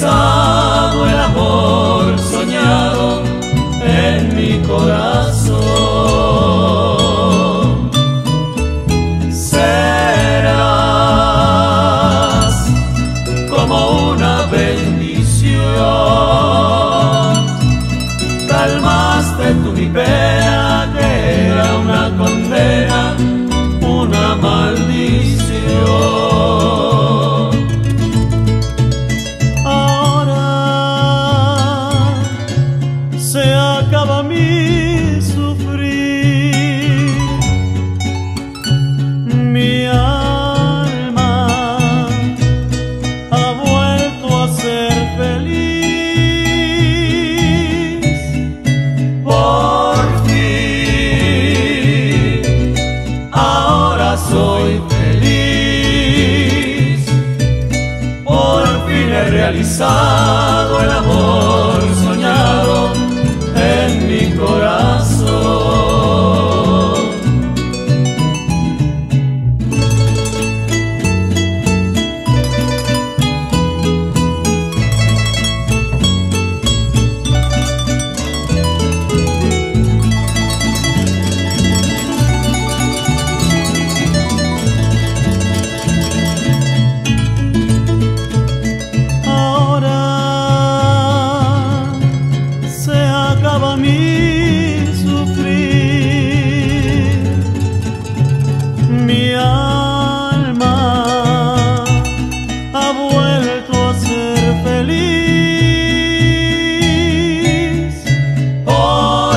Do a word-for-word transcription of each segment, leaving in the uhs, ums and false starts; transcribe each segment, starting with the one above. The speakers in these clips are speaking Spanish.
realizado el amor soñado en mi corazón. Serás como una bendición, calmaste tú mi pena que era una condena, una maldición. Se acaba mi sufrir, mi alma ha vuelto a ser feliz. Por fin, ahora soy feliz. Por fin he realizado el amor soñado en mi corazón. Ahora se acaba mi sufrir, mi alma ha vuelto a ser feliz. Por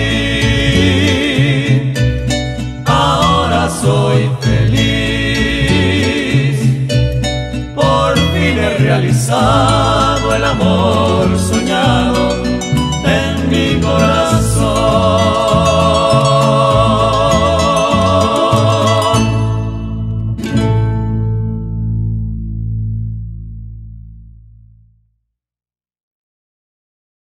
fin, ahora soy feliz. Por fin he realizado